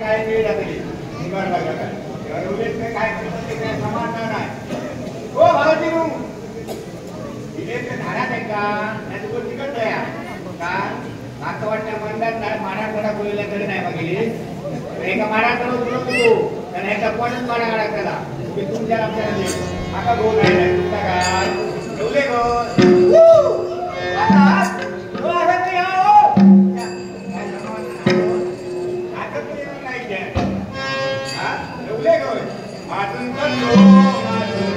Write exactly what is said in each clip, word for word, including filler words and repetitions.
काय वेळ लागली निवार लागला काय एवढेच काय काय करतात ते काय समान नाही हो भावाजी नु इथे ते धारात आहे का त्यात कोण तिकट आहे का मागच्या वाटल्या मंदात नाही माराकडा बोललेला तरी नाही बघितली एका माराकडे उतरत तू त्याने एका कोणच मारा काढा त्याला तुम्ही तुमच्या आमच्या आता गो नाही तुमचा काय ठेवले गो आता तो आता तरी आओ Matun kalo matun,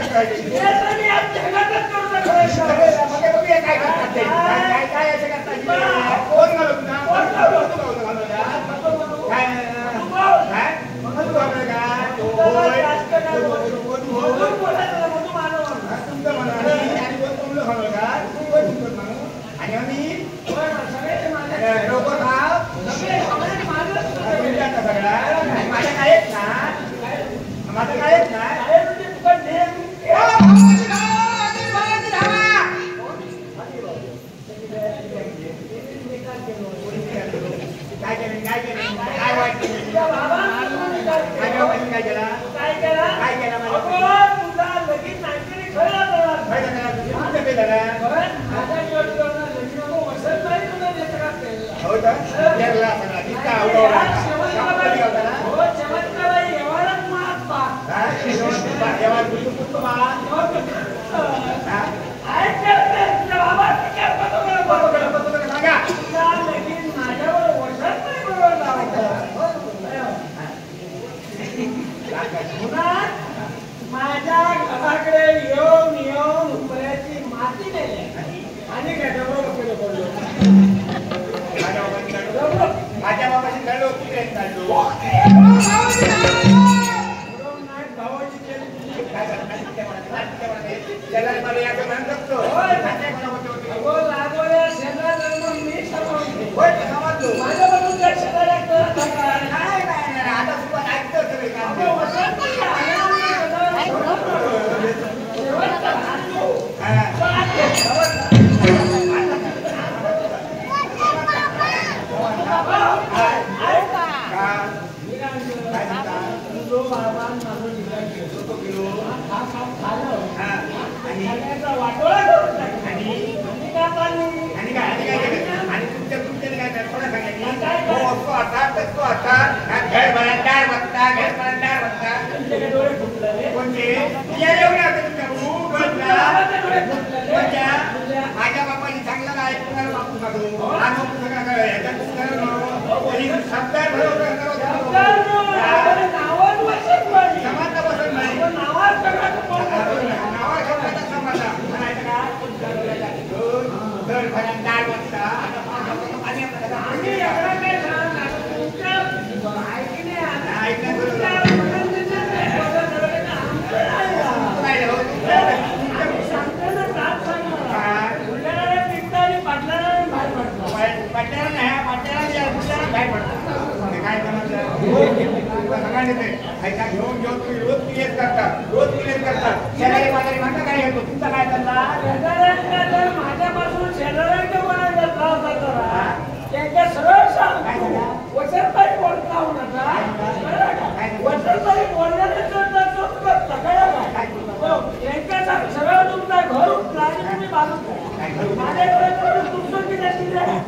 काय काय मी होय सगळे माझे लोक खाव सगळे सगळे माझं सगळा माझ्या कायच ना माझं कायच ना काय म्हणजे तुका नेम काय केलं काय केलं काय वाईट केलं बाबा काय काय केला काय केला काय केला अगो तुझा लगीन नाहीतरी खरं तुमचं ते झालं माझ्या जोडीदाराला लगीन नको वसत नाही तुला देत राहते हो तर केरला सगळा इतका आवडला हो चमत्कार एवढाच मात पा हा जेव्हा गुरु पुत्र बा काय करते तुझ्या बाबा काय पतो पतो पतो सांगा तुझा लगीन माझ्यावर वसत नाही बरोबर पुन्हा माझ्या घराकडे येऊन येऊन उपऱ्याची माती नेली आणि गडबड केलं पडलो माझ्या बाबाशी लढलो कुठे चाललो भावाची केली काय करणार त्याला मला याचं म्हणत असतो अगो लागोऱ्या शेजाऱ्या मग मी समजतो होय समजलो माझ्याबरोबर त्या शेजाऱ्या करत होता नाही नाही नाही आता सुद्धा ऐकतो सगळे काम अगो वसंत नाही आला शेवटचा हातू वाटोळा करून आणि आणि काय आणि काय केलं आणि तुमच्या तुमच्याने काय केलं कोणा सांगितलं हो असतो आता तसतो आता घर बळंदार बघता घर बळंदार बघता डोळे फुटले कोणते या एवढे आता तुमच्या खूप कोणत्या माझ्या बापाने चांगला नाही कुणाला बापू टाकलो आणि मग सगळं काय ह्याच्यात शब्दात नावात वसत नाही समाजला बसत नाही नावात सगळं नावा शब्दाचा समाजा म्हणायचं का घर बळंदार बघता आणि आम्ही एवढा काय सांगणार तुमच्या ऐकणे ऐकण्यात पट्ट्याला नाही पट्ट्याला काय पडतं काय समजलं घेऊन घेऊन तुम्ही रोज क्लिअर करता रोज क्लिअर करता शेजारी माझ्या माझा काय घेतो तुमचा काय चालला माझ्यापासून शेजाऱ्यांच्या कोणाचा त्रास होता त्यांच्या सरळ सांग वचनबाई बोलता नका वचनबाई बोलण्याचं त्यांच्या सरळ तुमचा घर उठला आणि तुम्ही बाजू माझ्याकडे तुमचं की नाही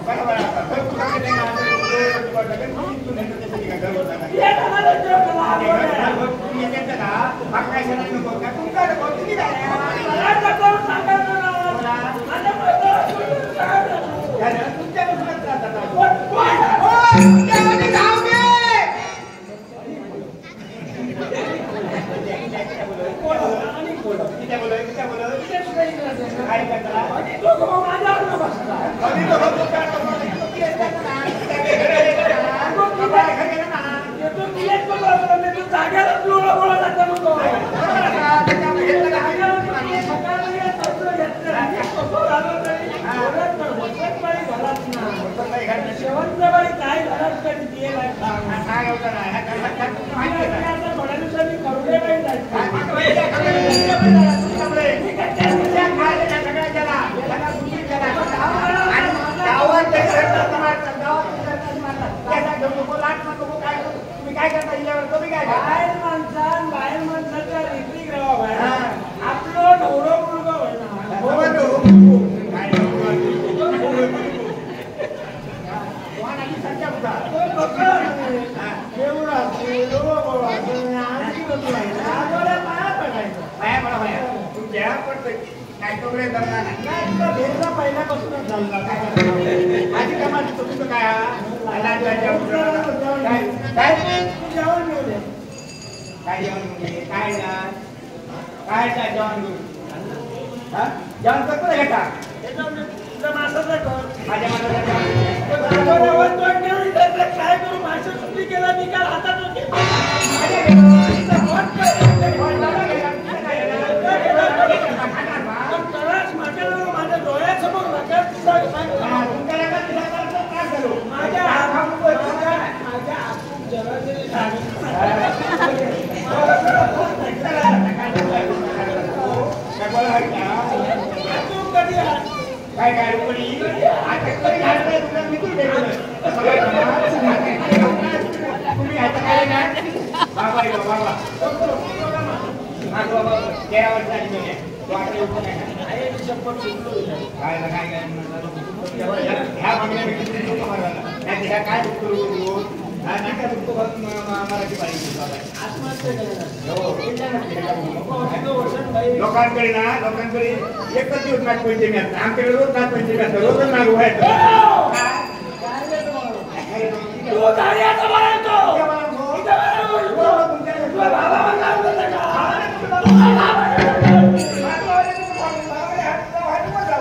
शेवंतबाई काय घरात कधी थोड्या दिवसांनी करुडे बाई काय करता तुम्ही काय बाहेर माणसा बाहेर माणसाच्या रीती ग्रह आपलं ढोरं मुलगा पहिल्यापासूनच झाला माझी कामाची तुमचं काय काय जेवण घेऊ दे काय जेवण घेऊ काय ना काय काय जेवण घेऊ जेवण करतो ना घेता तुझ्या मासाचा कर माझ्या मला काय करू मासे सुट्टी केला मी काल हातात होते माझ्या डोळ्यासमोर बाबा माझं बाबा तेरा वर्षाची मुली आहे. तो आता येऊ नाही ना. आहे मी शपथ शिकलो आहे. काय ना काय काय म्हणलं. ह्या मागण्या मी किती नको मारायला. नाही ह्या काय दुःख करू हा नाही काय दुःख बघ मराठी पाहिजे आत्महत्या करणार. हो. नको वर्षात बाई. लोकांकडे ना लोकांकडे एकच दिवस नागपंचमी असते. आमच्याकडे रोज नागपंचमी असते. रोजच नाग व्हायचं. काय रे तो? तू कार्याचा बाळगतो. इथं बाळगतो. तुझ्या भावाला नाव देता का?